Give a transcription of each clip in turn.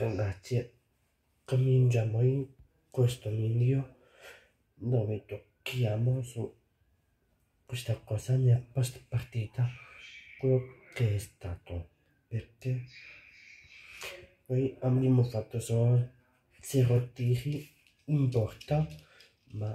Ragazzi, cominciamo in questo video dove tocchiamo su questa cosa nel post partita, quello che è stato, perché noi abbiamo fatto solo 0 tiri in porta, ma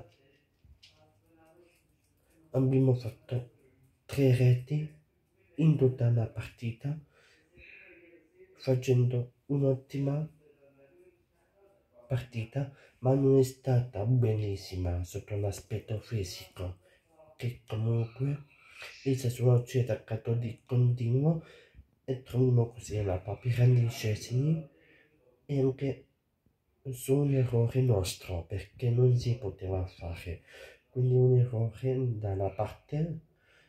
abbiamo fatto 3 reti in tutta la partita, facendo un'ottima partita, ma non è stata benissima sotto l'aspetto fisico, che comunque il Sassuolo ci è attaccato di continuo e troviamo così la paura di Szczesny e anche su un errore nostro, perché non si poteva fare, quindi un errore dalla parte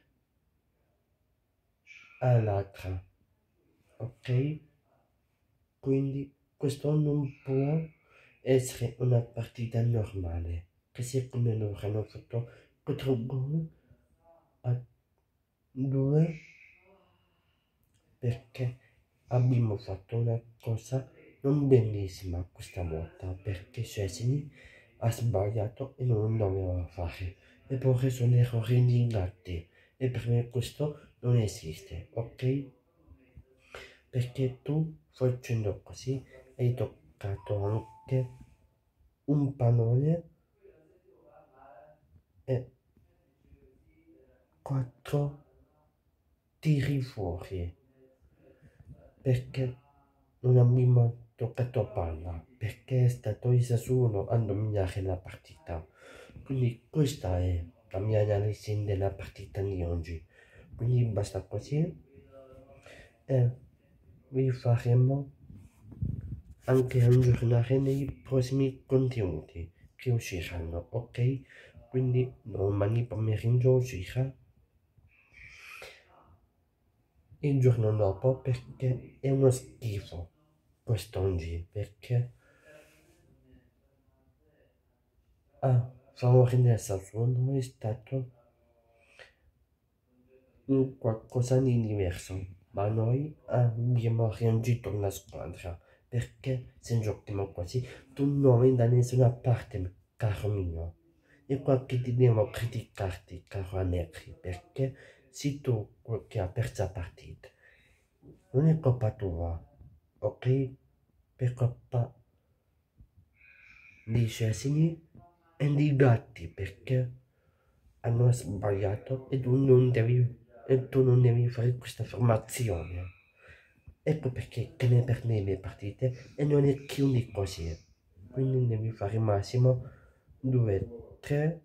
all'altra, ok? Quindi questo non può essere una partita normale, che sia come loro hanno fatto 4 gol a 2, perché abbiamo fatto una cosa non bellissima questa volta, perché Szczesny ha sbagliato e non doveva fare, e poi sono errori di Gatti, e per me questo non esiste, ok? Perché tu facendo così hai toccato anche un pallone e 4 tiri fuori, perché non abbiamo toccato palla, perché è stato il Sassuolo a dominare la partita. Quindi questa è la mia analisi della partita di oggi, quindi basta così e vi faremo anche aggiornare nei prossimi contenuti che usciranno, ok? Quindi domani pomeriggio uscirà il giorno dopo, perché è uno schifo quest'oggi, perché a favore del Sassuolo è stato un qualcosa di diverso, ma noi abbiamo reagito alla squadra, perché se giochiamo così tu non vai da nessuna parte, caro mio. E qua che ti devo criticarti, caro Allegri, perché sei tu che ha perso la partita. Non è colpa tua, ok? Per colpa di Szczesny e di Gatti, perché hanno sbagliato e tu non devi fare questa formazione. Ecco perché te ne perdi le partite e non è chiudi così. Quindi devi fare massimo 2, 3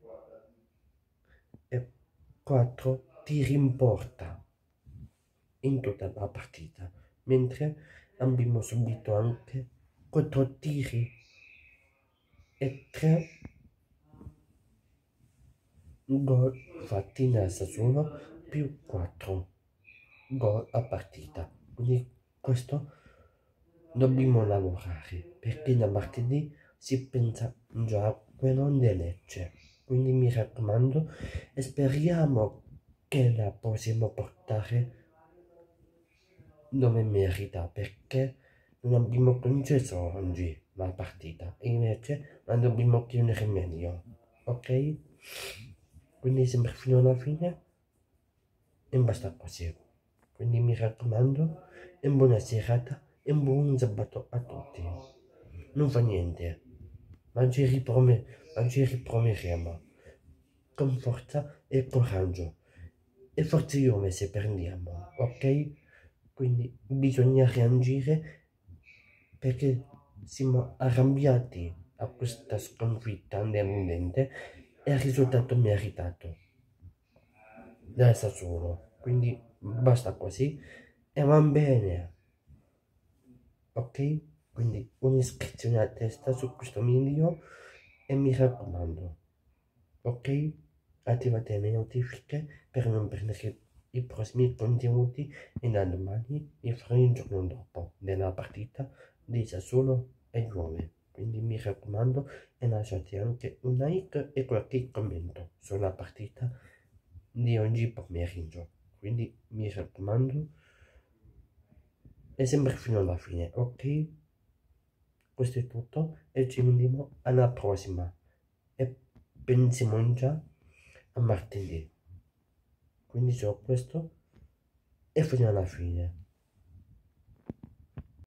e 4 tiri in porta in tutta la partita, mentre abbiamo subito anche 4 tiri e 3 gol fatti nel Sassuolo più 4 gol a partita. Quindi questo dobbiamo lavorare, perché da martedì si pensa già a quello di Lecce. Quindi mi raccomando e speriamo che la possiamo portare dove merita, perché non abbiamo concesso oggi la partita e invece la dobbiamo chiudere meglio, ok? Quindi sempre fino alla fine e basta così. Quindi mi raccomando e buona serata e buon sabato a tutti. Non fa niente, ma ci riproveremo con forza e coraggio. E forza Juve se perdiamo, ok? Quindi bisogna reagire, perché siamo arrabbiati a questa sconfitta deludente e al risultato meritato del Sassuolo. Quindi basta così e va bene, ok? Quindi un'iscrizione a testa su questo video e mi raccomando, ok? Attivate le notifiche per non perdere i prossimi contenuti e da domani vi farò il giorno dopo della partita di Sassuolo e Juve. Quindi mi raccomando e lasciate anche un like e qualche commento sulla partita di oggi pomeriggio. Quindi mi raccomando e sempre fino alla fine, ok? questo è tutto e ci vediamo alla prossima e pensiamo già a martedì. Quindi c'ho questo e fino alla fine.